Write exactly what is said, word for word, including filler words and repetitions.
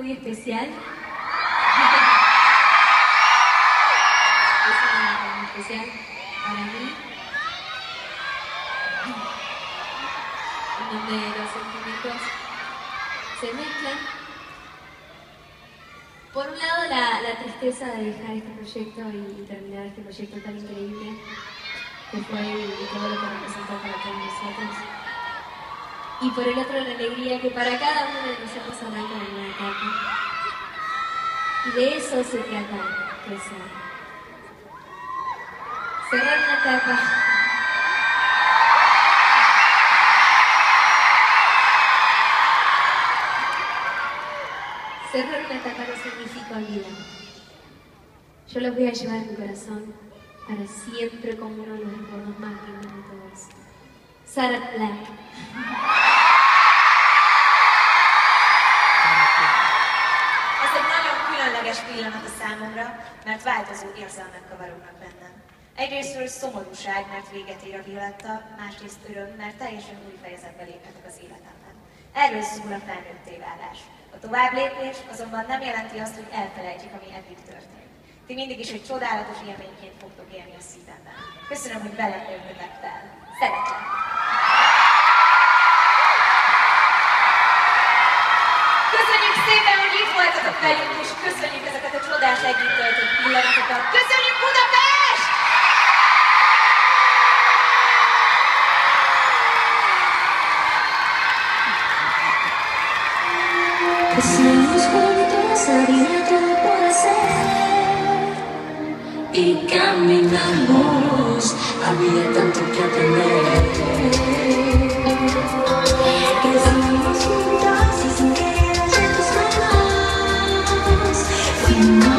muy especial. Es una noche muy especial para mí, en donde los sentimientos se mezclan. Por un lado, la, la tristeza de dejar este proyecto y, y terminar este proyecto tan increíble que fue y todo lo que representó para todos nosotros. Y por el otro, la alegría que para cada uno de nosotros arranca en una etapa. Y de eso se trata, Pesar. Cerrar una etapa. Cerrar una etapa no significa olvidar. Yo los voy a llevar en mi corazón para siempre como uno de los recuerdos más lindos de todo eso. Sarah Black. Ez egy nagyon különleges pillanat a számomra, mert változó érzelmek kavarognak bennem. Egyrésztről szomorúság, mert véget ér a Violetta, másrészt öröm, mert teljesen új fejezetbe léphetek az életemben. Erről szól a felnőtté válás. A továbblépés azonban nem jelenti azt, hogy elfelejtjük, ami eddig történt. Ti mindig is egy csodálatos élményként fogtok élni a szívemben. Köszönöm, hogy velem nőttetek fel. Szeretlek! Köszönjük szépen, hogy itt voltatok velünk, és köszönjük ezeket a csodás együtt töltött pillanatokat. Köszönjük Budapest! Crecimos juntos, sabía todo por hacer y caminamos, había tanto que aprender. Crecimos juntos y sin querer de tus manos fuimos